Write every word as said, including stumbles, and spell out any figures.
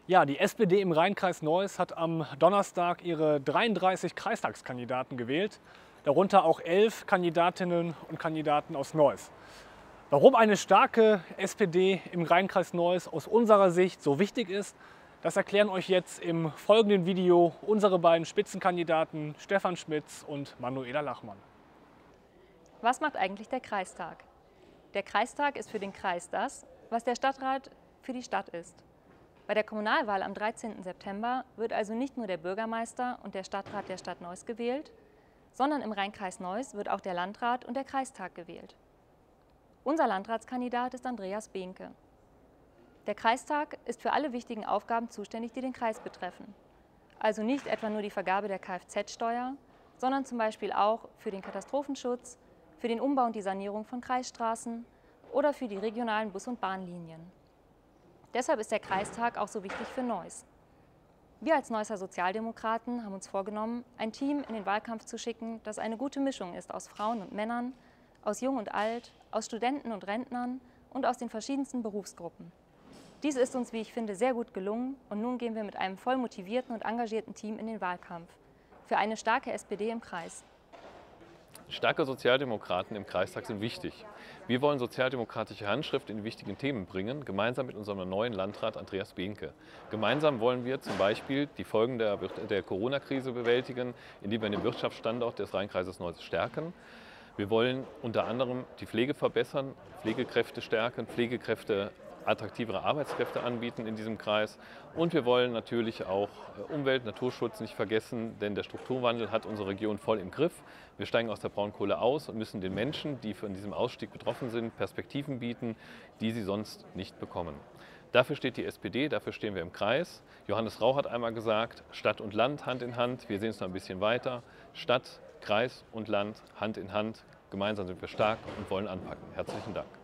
Ja, die S P D im Rhein-Kreis Neuss hat am Donnerstag ihre dreiunddreißig Kreistagskandidaten gewählt, darunter auch elf Kandidatinnen und Kandidaten aus Neuss. Warum eine starke S P D im Rhein-Kreis Neuss aus unserer Sicht so wichtig ist, das erklären euch jetzt im folgenden Video unsere beiden Spitzenkandidaten Stefan Schmitz und Manuela Lachmann. Was macht eigentlich der Kreistag? Der Kreistag ist für den Kreis das, was der Stadtrat für die Stadt ist. Bei der Kommunalwahl am dreizehnten September wird also nicht nur der Bürgermeister und der Stadtrat der Stadt Neuss gewählt, sondern im Rhein-Kreis Neuss wird auch der Landrat und der Kreistag gewählt. Unser Landratskandidat ist Andreas Behnke. Der Kreistag ist für alle wichtigen Aufgaben zuständig, die den Kreis betreffen. Also nicht etwa nur die Vergabe der Kfz-Steuer, sondern zum Beispiel auch für den Katastrophenschutz, für den Umbau und die Sanierung von Kreisstraßen oder für die regionalen Bus- und Bahnlinien. Deshalb ist der Kreistag auch so wichtig für Neuss. Wir als Neusser Sozialdemokraten haben uns vorgenommen, ein Team in den Wahlkampf zu schicken, das eine gute Mischung ist aus Frauen und Männern, aus Jung und Alt, aus Studenten und Rentnern und aus den verschiedensten Berufsgruppen. Dies ist uns, wie ich finde, sehr gut gelungen und nun gehen wir mit einem voll motivierten und engagierten Team in den Wahlkampf für eine starke S P D im Kreis. Starke Sozialdemokraten im Kreistag sind wichtig. Wir wollen sozialdemokratische Handschrift in die wichtigen Themen bringen, gemeinsam mit unserem neuen Landrat Andreas Behnke. Gemeinsam wollen wir zum Beispiel die Folgen der, der Corona-Krise bewältigen, indem wir den Wirtschaftsstandort des Rhein-Kreises Neuss stärken. Wir wollen unter anderem die Pflege verbessern, Pflegekräfte stärken, Pflegekräfte attraktivere Arbeitskräfte anbieten in diesem Kreis. Und wir wollen natürlich auch Umwelt, Naturschutz nicht vergessen, denn der Strukturwandel hat unsere Region voll im Griff. Wir steigen aus der Braunkohle aus und müssen den Menschen, die von diesem Ausstieg betroffen sind, Perspektiven bieten, die sie sonst nicht bekommen. Dafür steht die S P D, dafür stehen wir im Kreis. Johannes Rau hat einmal gesagt, Stadt und Land Hand in Hand. Wir sehen es noch ein bisschen weiter. Stadt, Kreis und Land Hand in Hand. Gemeinsam sind wir stark und wollen anpacken. Herzlichen Dank.